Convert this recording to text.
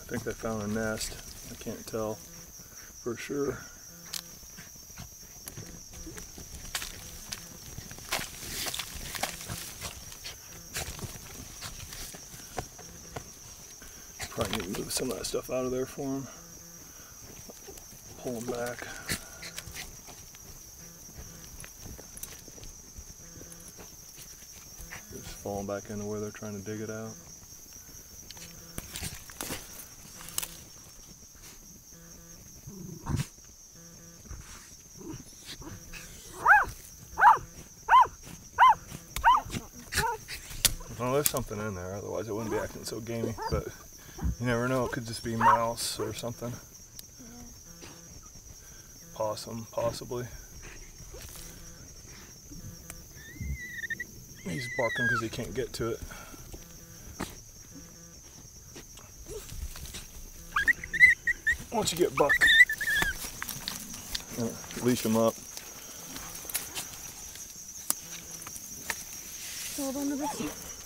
think they found a nest. I can't tell for sure. Probably need to move some of that stuff out of there for them. Pull them back. Just falling back into where they're trying to dig it out. Well, there's something in there, otherwise it wouldn't be acting so gamey, but you never know, it could just be mouse or something. Possum, possibly. He's barking because he can't get to it. Once you get buck, leash him up. Hold on to this.